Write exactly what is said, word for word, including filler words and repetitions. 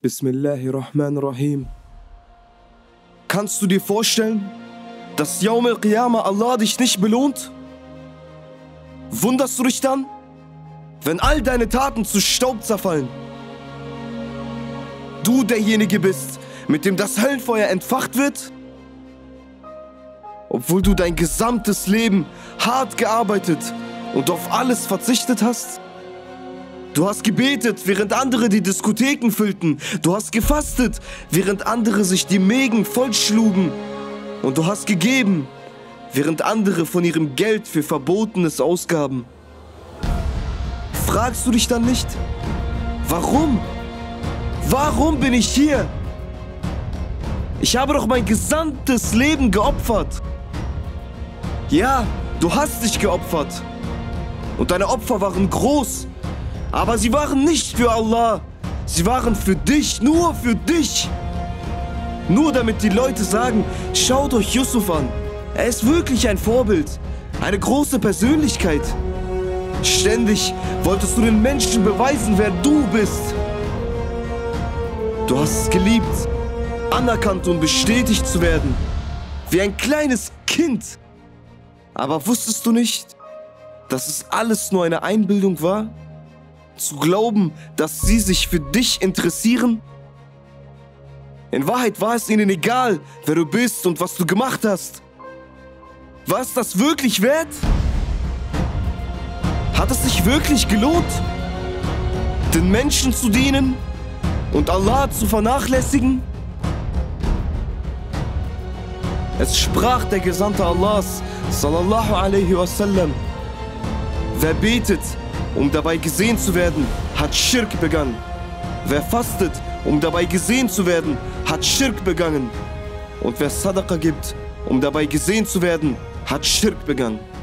Bismillahirrahmanirrahim. Kannst du dir vorstellen, dass Yawm al-Qiyamah Allah dich nicht belohnt? Wunderst du dich dann, wenn all deine Taten zu Staub zerfallen? Du derjenige bist, mit dem das Höllenfeuer entfacht wird? Obwohl du dein gesamtes Leben hart gearbeitet und auf alles verzichtet hast? Du hast gebetet, während andere die Diskotheken füllten. Du hast gefastet, während andere sich die Mägen vollschlugen. Und du hast gegeben, während andere von ihrem Geld für Verbotenes ausgaben. Fragst du dich dann nicht, warum? Warum bin ich hier? Ich habe doch mein gesamtes Leben geopfert. Ja, du hast dich geopfert. Und deine Opfer waren groß. Aber sie waren nicht für Allah. Sie waren für dich, nur für dich. Nur damit die Leute sagen, schaut euch Yusuf an. Er ist wirklich ein Vorbild. Eine große Persönlichkeit. Ständig wolltest du den Menschen beweisen, wer du bist. Du hast es geliebt, anerkannt und bestätigt zu werden. Wie ein kleines Kind. Aber wusstest du nicht, dass es alles nur eine Einbildung war? Zu glauben, dass sie sich für dich interessieren? In Wahrheit war es ihnen egal, wer du bist und was du gemacht hast. War es das wirklich wert? Hat es sich wirklich gelohnt, den Menschen zu dienen und Allah zu vernachlässigen? Es sprach der Gesandte Allahs, sallallahu alaihi wasallam: Wer betet, um dabei gesehen zu werden, hat Schirk begangen. Wer fastet, um dabei gesehen zu werden, hat Schirk begangen. Und wer Sadaqa gibt, um dabei gesehen zu werden, hat Schirk begangen.